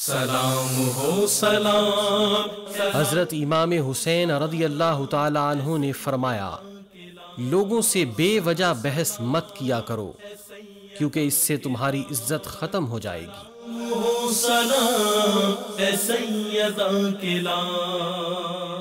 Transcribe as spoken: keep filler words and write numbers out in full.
सलाम हो सलाम। हजरत इमाम हुसैन रदियल्लाहु ताला अन्हु ने फरमाया, लोगों से बेवजह बहस मत किया करो, क्योंकि इससे तुम्हारी इज्जत खत्म हो जाएगी। सलाम ए सैयदा के लाल।